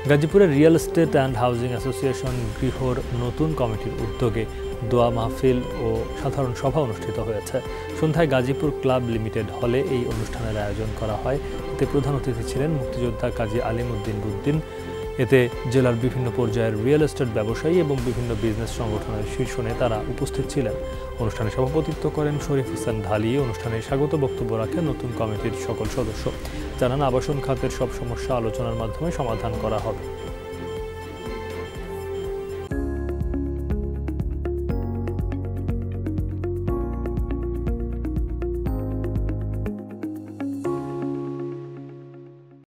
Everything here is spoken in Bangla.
গাজীপুরের real estate and housing association গৃহর নতুন কমিটির উদ্যোগে দোয়া মাহফিল ও সাধারণ সভা অনুষ্ঠিত হয়েছে। সন্ধ্যায় গাজীপুর ক্লাব লিমিটেড হলে এই অনুষ্ঠানের আয়োজন করা হয়। এতে প্রধান অতিথি ছিলেন মুক্তিযোদ্ধা কাজী আলিমউদ্দিন বুদ্দিন। এতে জেলার বিভিন্ন পর্যায়ের রিয়েল এস্টেট ব্যবসায়ী এবং বিভিন্ন বিজনেস সংগঠনের শীর্ষ নেতারা উপস্থিত ছিলেন। অনুষ্ঠানে সভাপতিত্ব করেন শরীফ হোসেন ঢালি। অনুষ্ঠানে স্বাগত বক্তব্য রাখেন নতুন কমিটির সকল সদস্য। জানান, আবাসন খাতের সব সমস্যা আলোচনার মাধ্যমে সমাধান করা হবে।